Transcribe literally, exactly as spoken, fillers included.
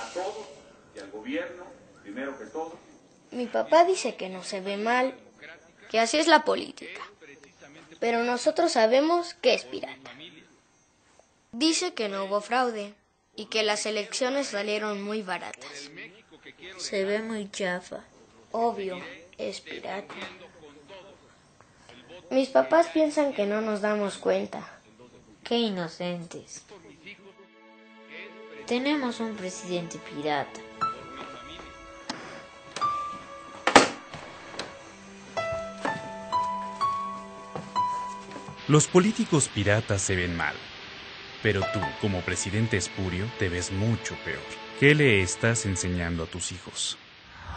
todos y al gobierno, primero que todo. Mi papá dice que no se ve mal, que así es la política, pero nosotros sabemos que es pirata. Dice que no hubo fraude y que las elecciones salieron muy baratas. Se ve muy chafa. Obvio, es pirata. Mis papás piensan que no nos damos cuenta. Qué inocentes. Tenemos un presidente pirata. Los políticos piratas se ven mal, pero tú, como presidente espurio, te ves mucho peor. ¿Qué le estás enseñando a tus hijos?